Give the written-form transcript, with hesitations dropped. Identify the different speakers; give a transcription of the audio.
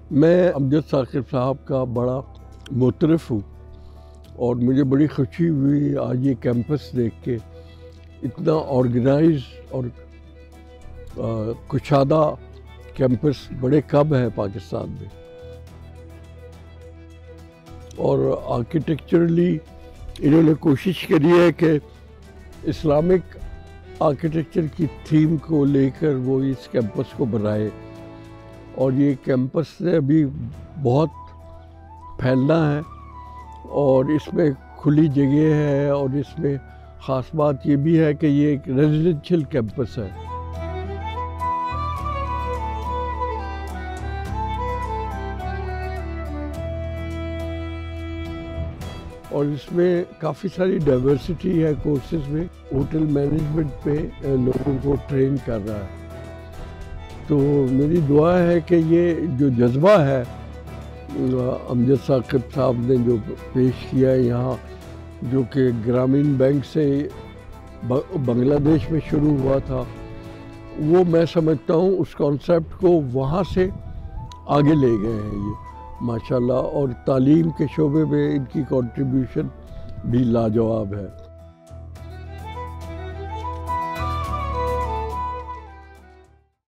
Speaker 1: मैं अमजद साकिब साहब का बड़ा मुतरफ़ हूँ और मुझे बड़ी खुशी हुई आज ये कैंपस देख के। इतना ऑर्गेनाइज और कुशादा कैंपस बड़े कम है पाकिस्तान में। और आर्किटेक्चरली इन्होंने कोशिश करी है कि इस्लामिक आर्किटेक्चर की थीम को लेकर वो इस कैंपस को बनाए। और ये कैंपस ने अभी बहुत फैलना है और इसमें खुली जगह है और इसमें ख़ास बात ये भी है कि ये एक रेजिडेंशियल कैंपस है। और इसमें काफ़ी सारी डाइवर्सिटी है कोर्सेज में। होटल मैनेजमेंट पे लोगों को ट्रेन कर रहा है। तो मेरी दुआ है कि ये जो जज्बा है अमजद साकिब साहब ने जो पेश किया है यहाँ, जो कि ग्रामीण बैंक से बांग्लादेश में शुरू हुआ था, वो मैं समझता हूँ उस कॉन्सेप्ट को वहाँ से आगे ले गए हैं ये माशाल्लाह। और तालीम के शोबे में इनकी कंट्रीब्यूशन भी लाजवाब है।